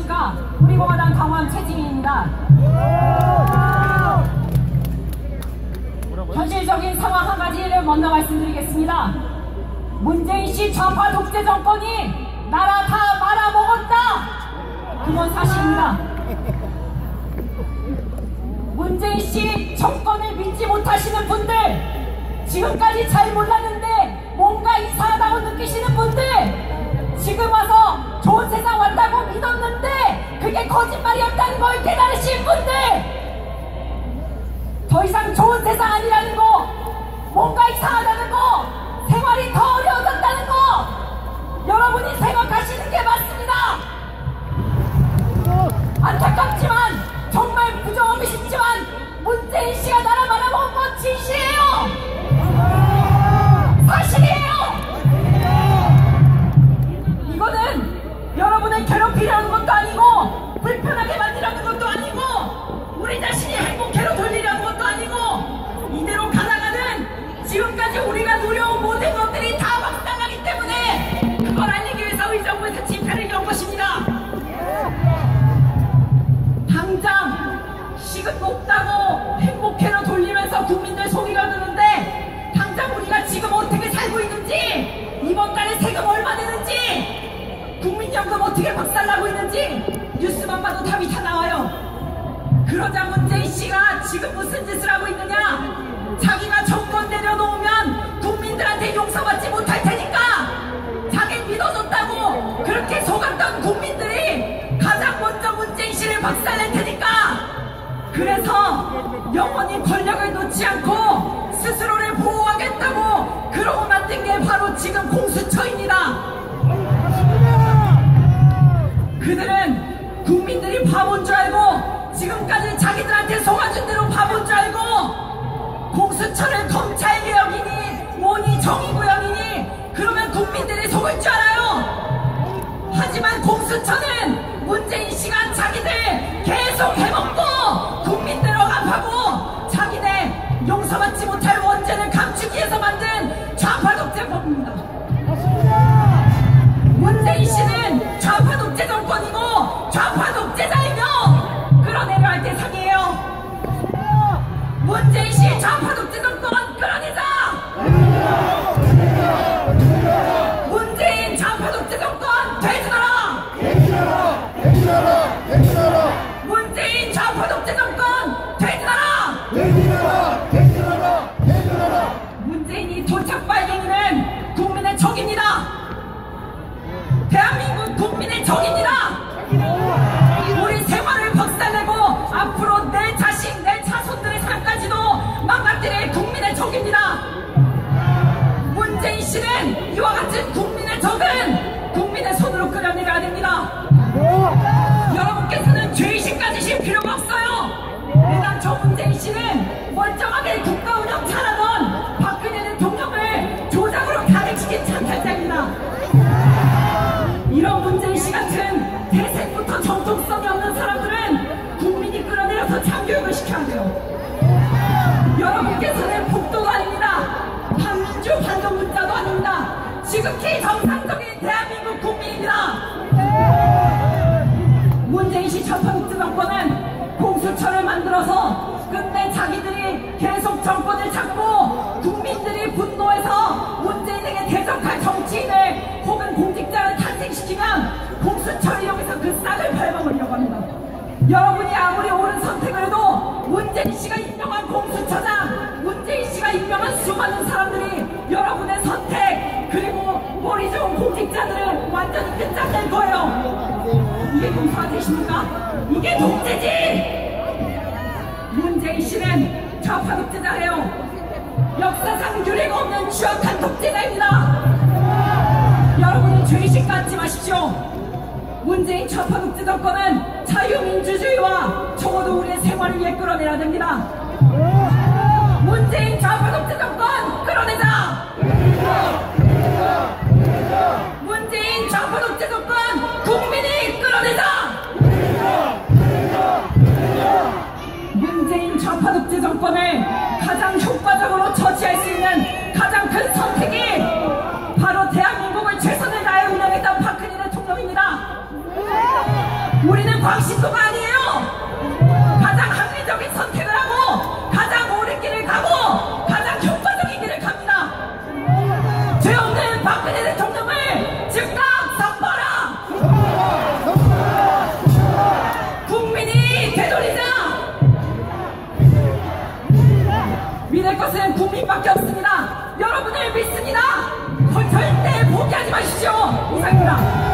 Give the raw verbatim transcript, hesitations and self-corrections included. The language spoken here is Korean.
안녕하십니까. 우리공화당 강원 최지민입니다. 현실적인 상황 한 가지를 먼저 말씀드리겠습니다. 문재인씨 좌파 독재 정권이 나라 다 말아먹었다. 그건 사실입니다. 문재인씨 정권을 믿지 못하시는 분들, 지금까지 잘 몰랐는데 뭔가 이상하다고 느끼시는 분들, 지금 와서 좋은 세상 왔다고 믿었는데 그게 거짓말이었다는 걸 깨달으신 분들, 더 이상 좋은 세상 아니라는 거, 뭔가 이상하다는 거, 생활이 더 어려워졌다는 거, 여러분이 생각하시는 게 맞습니다. 안타깝지만 정말 부정하기 쉽지만 문재인 씨가 나라 말아먹은 건 진실이에요. 사실이에요. 이거는 여러분을 괴롭히려는 것도 아니고 불편하게 만들려는 것도 아니고 우리 자신이 행복해로 돌리려는 것도 아니고 이대로 가다가는 지금까지 우리가 누려온 모든 것들이 다 막상하기 때문에 그걸 알리기 위해서 의정부에서 집회를 연 것입니다. 당장 시급 높다고 행복해로 돌리면서 국민들 속이 가드는데 당장 우리가 지금 어떻게 살고 있는지, 이번 달에 세금 얼마 내는지, 국민연금 어떻게 박살나고 있는지 뉴스만 봐도 답이 다 나와요. 그러자 문재인 씨가 지금 무슨 짓을 하고 있느냐, 자기가 정권 내려놓으면 국민들한테 용서받지 못할 테니까 자기 믿어줬다고 그렇게 속았던 국민들이 가장 먼저 문재인 씨를 박살낼 테니까, 그래서 영원히 권력을 놓지 않고 스스로를 보호하겠다고 그러고 만든 게 바로 지금 공수처입니다. 그들은 국민들이 바본 줄 알고 지금까지 자기들한테 속아준 대로 바본 줄 알고 공수처를 검찰개혁이니 뭐니 정의구현이니 그러면 국민들이 속을 줄 알아요. 하지만 공수처는 문재인 씨가 자기들 계속 해먹고 국민들 억압하고 자기네 용서받지 못할 원죄를 감추기 위해서 만든 좌파 독재법입니다. 문재인 씨는 좌파 독재 정권이고 좌파 독재자이며 끌어내려 할 대상이에요. 문재인 씨 좌파 독재 정권 끌어내자! 문재인 좌파 독재 정권 되살아라! 문재인 좌파 독재 정권 되살아라! 문재인이 도착 빨갱이는 국민의 적입니다. 대한민국 국민의 적입니다. 우리 생활을 박살내고 앞으로 내 자식, 내 자손들의 삶까지도 망가뜨릴 국민의 적입니다. 문재인 씨는 이와 같은 국민의 적은 국민의 손으로 끌어내려야 됩니다. 여러분께서는 죄의식 가지실 필요가 없어요. 애당초 문재인 씨는 멀쩡하게 국가 운영 잘하던 박근혜 대통령을 조작으로 가득시킨 찬탈자입니다. 이런 문재인 씨 같은 태생부터 정통성이 없는 사람들은 국민이 끌어내려서 참교육을 시켜야 돼요. 여러분께서는 폭도도 아닙니다. 반민주 반동문자도 아닙니다. 지극히 정상적인 대한민국 국민입니다. 문재인 씨 좌파 독재 정권은 공수처를 만들어서 끝내 자기들이 계속 정권을 잡고 국민들이 분노해서 문재인에게 대적할 정치인을 혹은 공직자를 탄생시키면 공수처를 이용해서 그 싹을 밟아버리려고 합니다. 여러분이 아무리 옳은 선택을 해도 문재인 씨가 임명한 공수처장, 문재인 씨가 임명한 수많은 사람들이 여러분의 선택 그리고 머리 좋은 공직자들을 완전히 끝장낼 거예요. 이게 공수가 되십니까? 이게 독재지! 문재인 씨는 좌파 독재자예요. 역사상 유례가 없는 추악한 독재자입니다. 여러분은 죄의식 갖지 마십시오. 문재인 좌파 독재 정권은 자유민주주의와 적어도 우리의 생활을 위해 끌어내야 됩니다. 문재인 좌파 독재 정권 끌어내자! 문재인 좌파 독재 정권 국민이 끌어내자! 문재인 좌파 독재 정권을 가장 효과적으로 처치할 수 있는 가장 큰 선택이 바로 대한민국을 최선을 다해 운영했던 박근혜 대통령입니다. 우리 우리는 광신도가 아니에요. 가장 합리적인 선택을 하고 가장 옳은 길을 가고 가장 효과적인 길을 갑니다. 죄 없는 박근혜 대통령을 즉각 선포하라. 국민이 되돌리자. 믿을 것은 국민밖에 없습니다. 여러분을 믿습니다. 절대 포기하지 마십시오. 이상입니다.